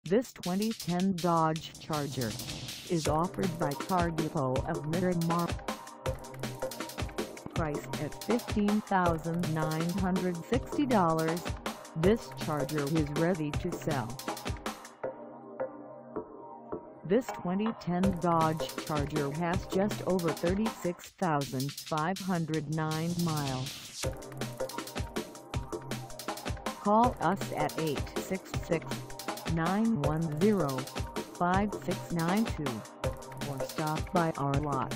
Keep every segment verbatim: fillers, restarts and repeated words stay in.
This twenty ten Dodge Charger is offered by Car Depot of Miramar. Priced at fifteen thousand nine hundred sixty dollars, this Charger is ready to sell. This twenty ten Dodge Charger has just over thirty-six thousand five hundred nine miles. Call us at eight six six, nine one zero, five six nine two or stop by our lot.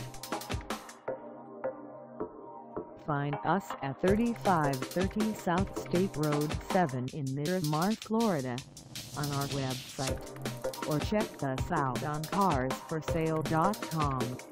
Find us at thirty-five thirty South State Road seven in Miramar, Florida, on our website, or check us out on cars for sale dot com.